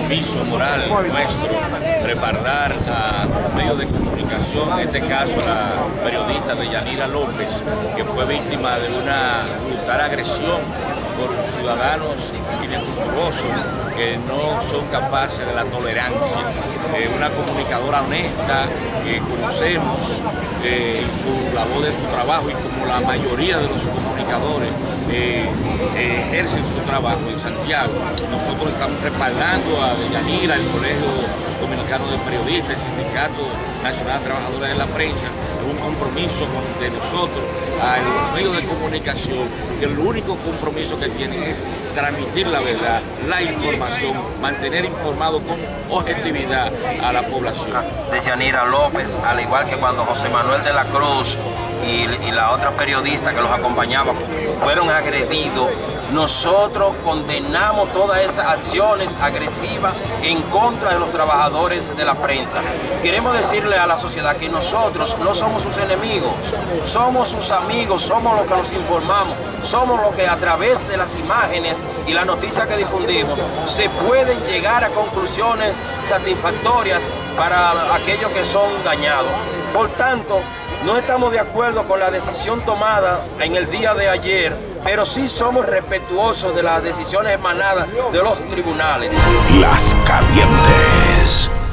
compromiso moral nuestro respaldar a medios de comunicación, en este caso la periodista Deyanira López, que fue víctima de una brutal agresión por ciudadanos inescrupulosos que no son capaces de la tolerancia. Una comunicadora honesta que conocemos su labor de su trabajo, y como la mayoría de los comunicadores ejercen su trabajo en Santiago, nosotros estamos respaldando a Deyanira, el Colegio Dominicano de Periodistas, el Sindicato Nacional de Trabajadores de la Prensa. Es un compromiso de nosotros a los medios de comunicación, que el único compromiso que tienen es transmitir la verdad, la información, mantener informado con objetividad a la población. Deyanira López, al igual que cuando José Manuel de la Cruz y la otra periodista que los acompañaba fueron agredidos, nosotros condenamos todas esas acciones agresivas en contra de los trabajadores de la prensa. Queremos decirle a la sociedad que nosotros no somos sus enemigos, somos sus amigos, somos los que los informamos, somos los que a través de las imágenes y las noticias que difundimos se pueden llegar a conclusiones satisfactorias para aquellos que son dañados. Por tanto, no estamos de acuerdo con la decisión tomada en el día de ayer, pero sí somos respetuosos de las decisiones emanadas de los tribunales. Las Calientes.